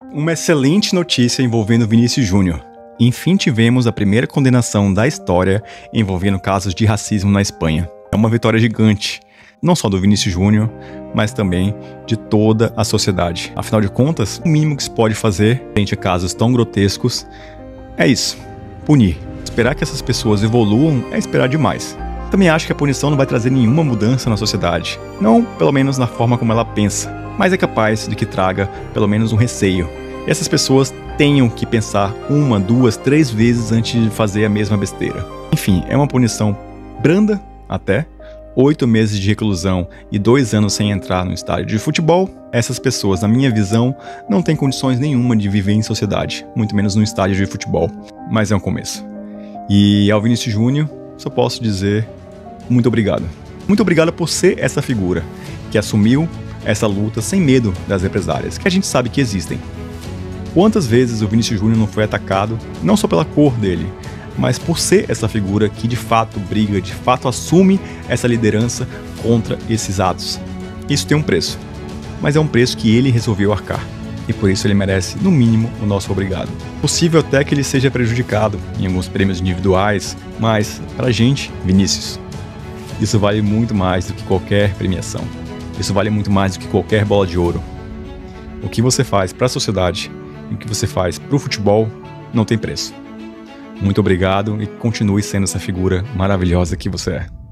Uma excelente notícia envolvendo Vinícius Júnior. Enfim, tivemos a primeira condenação da história envolvendo casos de racismo na Espanha. É uma vitória gigante, não só do Vinícius Júnior, mas também de toda a sociedade. Afinal de contas, o mínimo que se pode fazer frente a casos tão grotescos é isso, punir. Esperar que essas pessoas evoluam é esperar demais. Também acho que a punição não vai trazer nenhuma mudança na sociedade, não pelo menos na forma como ela pensa, mas é capaz de que traga pelo menos um receio. E essas pessoas tenham que pensar 1, 2, 3 vezes antes de fazer a mesma besteira. Enfim, é uma punição branda até, 8 meses de reclusão e 2 anos sem entrar no estádio de futebol. Essas pessoas, na minha visão, não têm condições nenhuma de viver em sociedade, muito menos no estádio de futebol. Mas é um começo. E ao Vinícius Júnior, só posso dizer muito obrigado. Muito obrigado por ser essa figura que assumiu essa luta sem medo das represálias, que a gente sabe que existem. Quantas vezes o Vinícius Júnior não foi atacado, não só pela cor dele, mas por ser essa figura que de fato briga, de fato assume essa liderança contra esses atos. Isso tem um preço, mas é um preço que ele resolveu arcar. E por isso ele merece, no mínimo, o nosso obrigado. Possível até que ele seja prejudicado em alguns prêmios individuais, mas, pra gente, Vinícius, isso vale muito mais do que qualquer premiação. Isso vale muito mais do que qualquer bola de ouro. O que você faz para a sociedade e o que você faz para o futebol não tem preço. Muito obrigado e continue sendo essa figura maravilhosa que você é.